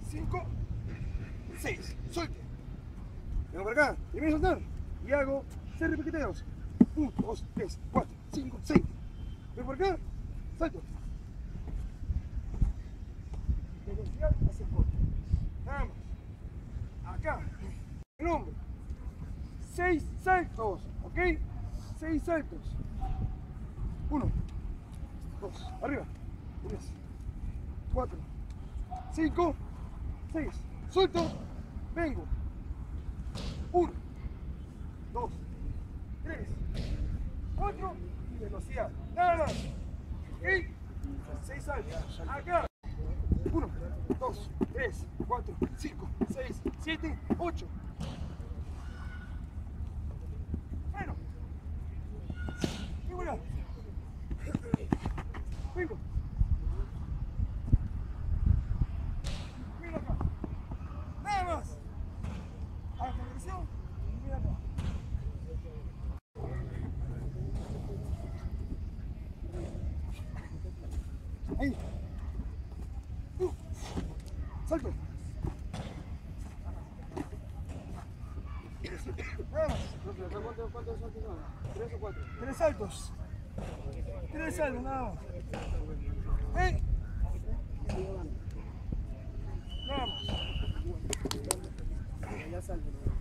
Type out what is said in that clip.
5, 6. Suelte. Vengo por acá. Primero soltar. Y hago 6 repiqueteos. 1, 2, 3, 4, 5, 6. Vengo por acá. Salto. Velocidad hacia el corte. Nada más. Acá. El hombro. 6 saltos. ¿Ok? 6 saltos. 1, 2, arriba. 3, 4, 5, 6. Suelto. Vengo. 1, 2, 3, 4 y velocidad. Nada más. ¿Ok? 6 saltos. Acá. 1, 2, 3, 4, 5, 6, 7, 8. Bueno. Y bueno. Vengo. Mira acá. Nada más. Aceleración. Mira acá. Ahí. Salto. Nada más. ¿Cuántos saltos son? ¿3 o 4? 3 saltos. 3 saltos, nada más. Nada más. Ya salto.